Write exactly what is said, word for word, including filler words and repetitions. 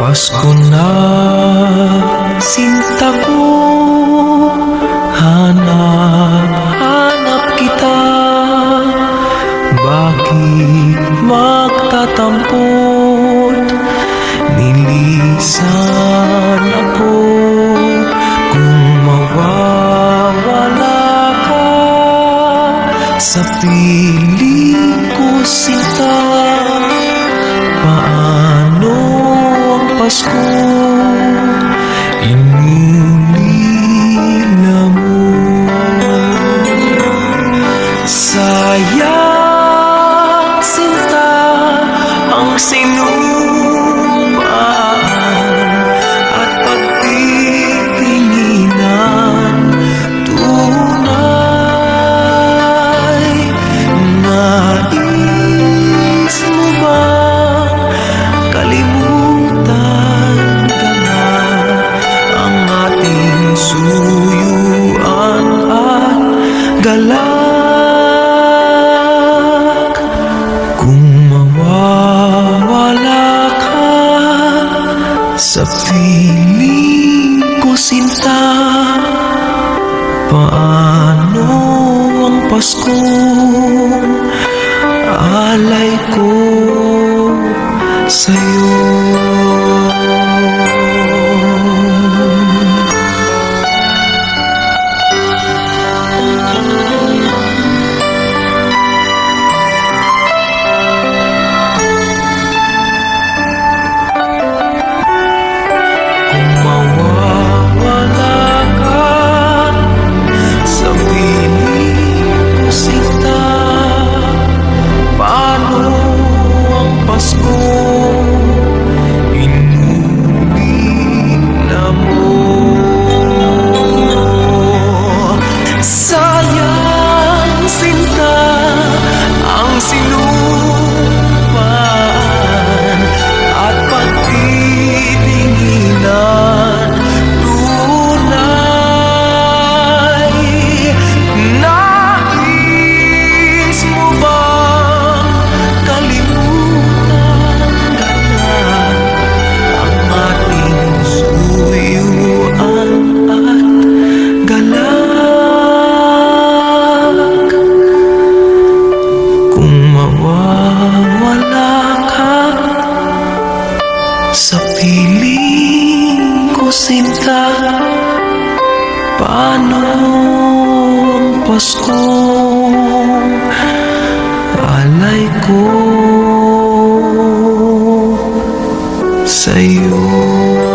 Pasko na, sinta ko, hanap-hanap kita. Bakit magtatampot, nilisan ako. Kung mawawala ka sa piling ko, sinta, paano ang Pasko inulila mo? Sayang, sinta, ang sinumpaan at pagtitinginan. Tunay, nais mo bang kalimutan ka na ang ating suyuan at galak? Kung mawawala ka sa piling ko, sinta, paano ang Pasko alay ko sa'yo? Kung mawawala ka sa piling ko, sinta, paano ang Pasko inulila mo? Sayang, sinta, ang sinumpaan at pagtitinginan. Tunay, nais mo bang kalimutan ka na ang ating suyuan at galak? Kung mawawala ka sa piling ko, sinta, paano ang Pasko alay ko sa'yo?